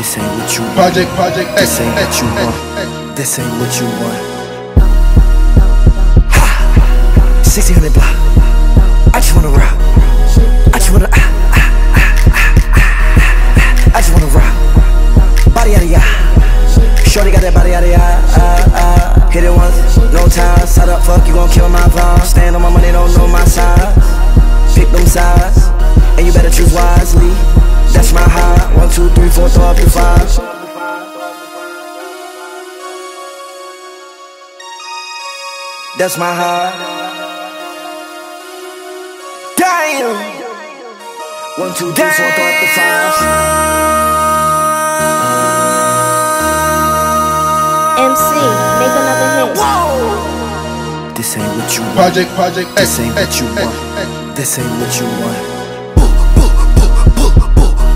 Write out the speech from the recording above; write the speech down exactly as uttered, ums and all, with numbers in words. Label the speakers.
Speaker 1: This ain't what you want.
Speaker 2: Project, project,
Speaker 1: This ain't what you want. This ain't what you want. Ha! sixteen hundred block. I just wanna rock. I just wanna ah, ah, ah, ah, ah, ah. I just wanna rock. Body out of ya. Shorty got that body out of ya. Ah, ah. Hit it once, no time. Side up, fuck, you gon' kill my vibe. Stand on my money, don't know my size. Pick them sides, and you better choose wisely. That's my high. One, two, three, four, throw up your five. That's my high. Damn. One, two, three, four, throw up the five.
Speaker 3: M C, make another hit.
Speaker 1: Whoa. This ain't what you want.
Speaker 2: Project, project,
Speaker 1: This ain't what you want. This ain't what you want.